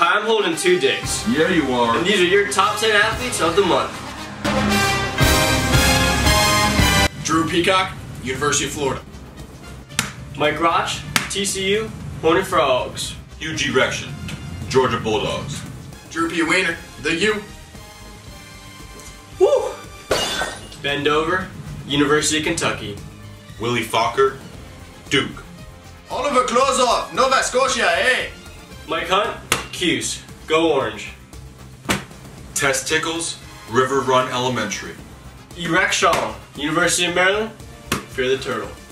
Hi, I'm Holden Tudix. Yeah, you are. And these are your top 10 athletes of the month. Drew Peacock, University of Florida. Mike Roch, TCU, Hornet Frogs. Hugh Rection, Georgia Bulldogs. Drew P. Weiner, the U. Woo! Ben Dover, University of Kentucky. Willie Fokker, Duke. Oliver Klozov, Nova Scotia, eh? Mike Hunt, Cuse, go Orange. Tess Tickles, River Run Elementary. Erec Shaw, University of Maryland, Fear the Turtle.